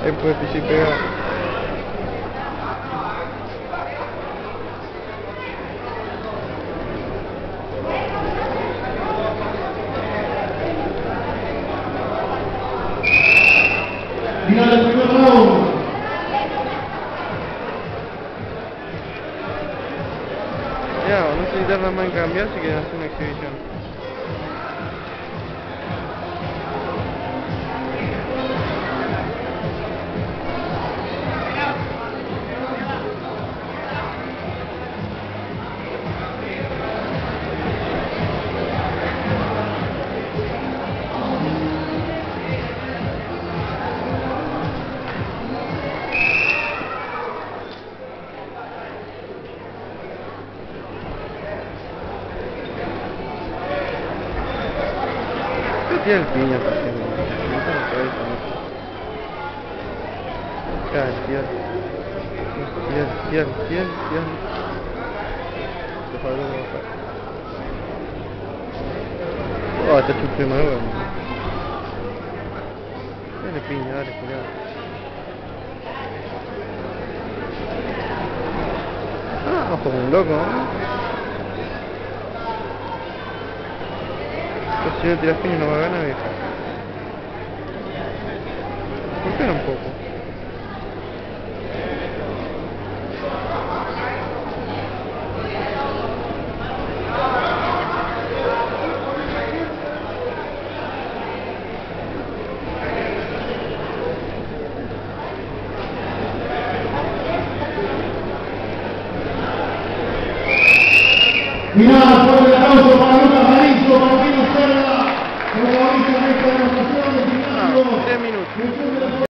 Después pisé pegado. Final del primer round. Ya, no necesitas nada más en cambiar si quieres hacer una exhibición. El piña para que Ciel. Oh, está chupé más huevo. Dale piña, dale, cuidado. Ah, como un loco, ¿no? Si yo tiras piña no va a ganar, vieja. ¿Por qué no un poco? Final, fuerte el aplauso para Lucas Marinzo.